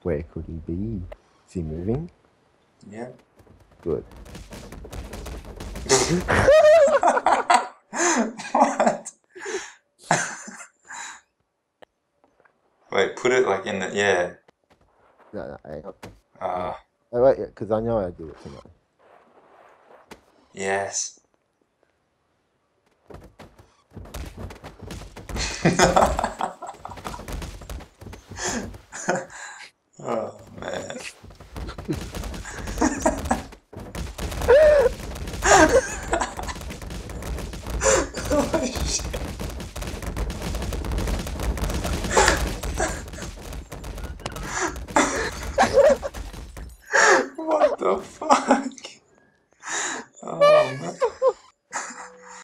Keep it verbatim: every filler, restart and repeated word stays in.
Where could he be? Is he moving? Yeah. Good. What? Wait, put it like in the yeah. No, no, hang on. Ah, Oh, wait, because I know I do it tonight. yes.